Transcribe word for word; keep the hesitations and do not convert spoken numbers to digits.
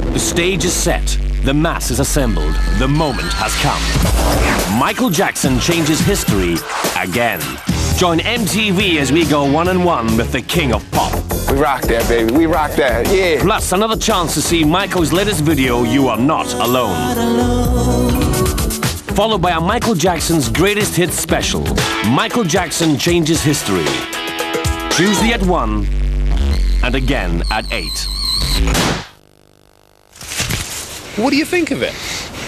The stage is set. The mass is assembled. The moment has come. Michael Jackson changes history again. Join M T V as we go one-on-one with the king of pop. We rock that, baby. We rock that, yeah. Plus another chance to see Michael's latest video, You Are Not Alone. Followed by a Michael Jackson's greatest hits special, Michael Jackson Changes History. Tuesday at one and again at eight. What do you think of it?